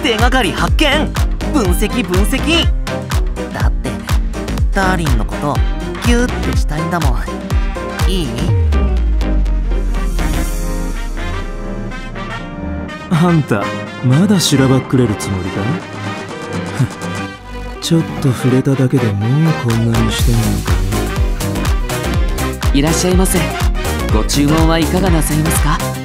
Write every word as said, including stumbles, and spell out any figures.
手がかり発見。分析分析。だってダーリンのことギューってしたいんだもん。いい？ あんたまだしらばっくれるつもりか？ちょっと触れただけでもうこんなにしてんのかね。 いらっしゃいませ。ご注文はいかがなさいますか？